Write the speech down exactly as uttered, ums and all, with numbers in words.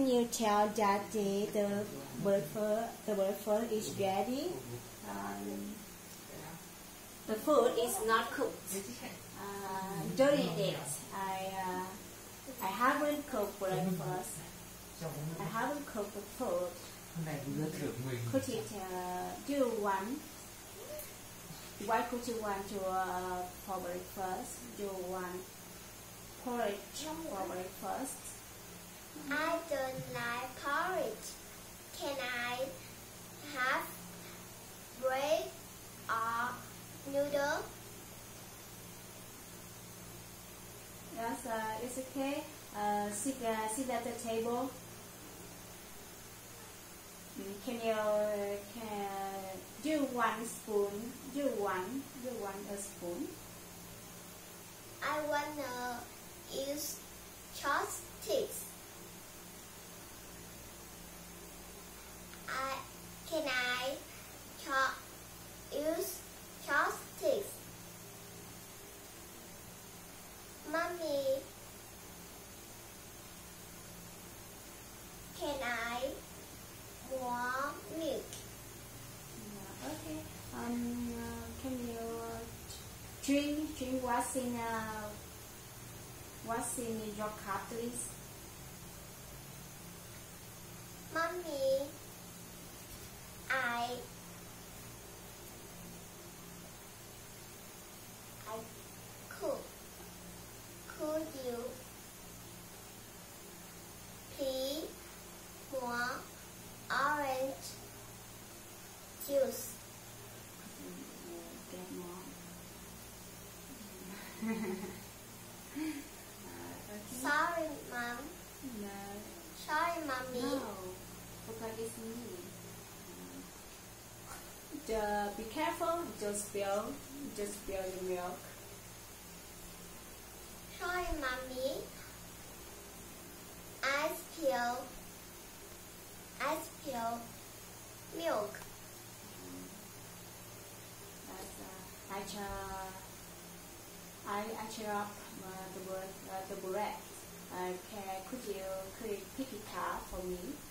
can you tell that the the breakfast the breakfast is ready? Um, the food is not cooked. Uh, during it, I uh, I haven't cooked breakfast. I haven't cooked the food. Could it uh, do one? Why could you want to uh, for breakfast? Do one porridge for breakfast? I don't like porridge. Can I have bread or noodle? Yes, uh, it's okay. Uh, sit, uh, sit at the table. Can you uh, can do one spoon? Do one, do one a spoon. I wanna use chopsticks. I can I chop use chopsticks? Mommy, can I more milk? Yeah, okay. Um, uh, can you uh, drink drink what's in uh, what's in your cup, please? Mommy, I I cook. Could you please more orange juice? Get more. uh, okay. Sorry, Mom. No. Sorry, Mommy. No, because it's me. Uh, be careful, just spill, just spill the milk. Sorry, Mommy. I spill. I spill milk. That's, uh, I chop, I, I chop uh, the bread, uh, the bread. Uh, can, could you could you pick it up for me?